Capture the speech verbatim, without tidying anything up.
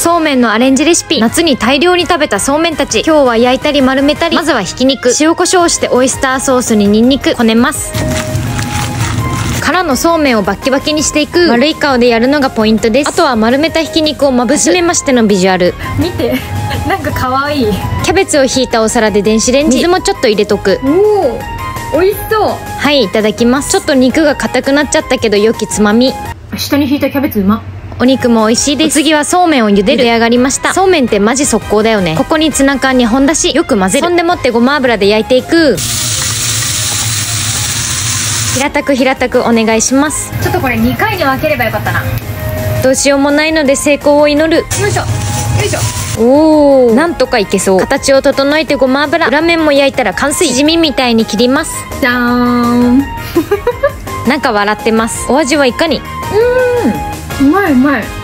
そうめんのアレンジレシピ。夏に大量に食べたそうめんたち。今日は焼いたり丸めたり。まずはひき肉、塩コショウしてオイスターソースにニンニクこねます。からのそうめんをバッキバキにしていく。丸い顔でやるのがポイントです。あとは丸めたひき肉をまぶす。はじめましてのビジュアル。 見てなんか可愛い。 キャベツをひいたお皿で電子レンジ。水もちょっと入れとく。 おお、美味しそう。 はい、いただきます。ちょっと肉が硬くなっちゃったけど良きつまみ。 下にひいたキャベツうま。 お肉も美味しいです。次はそうめんを茹でる。茹で上がりました。そうめんってマジ速攻だよね。ここにツナ缶に本だしよく混ぜる。そんでもってごま油で焼いていく。平たく平たくお願いします。 ちょっとこれにかいに分ければよかったな。 どうしようもないので成功を祈る。 よいしょよいしょ。 おお、なんとかいけそう。形を整えてごま油。裏面も焼いたら完成。しじみみたいに切ります。 じゃーんなんか笑ってます。お味はいかに？ うーん、うまいうまい。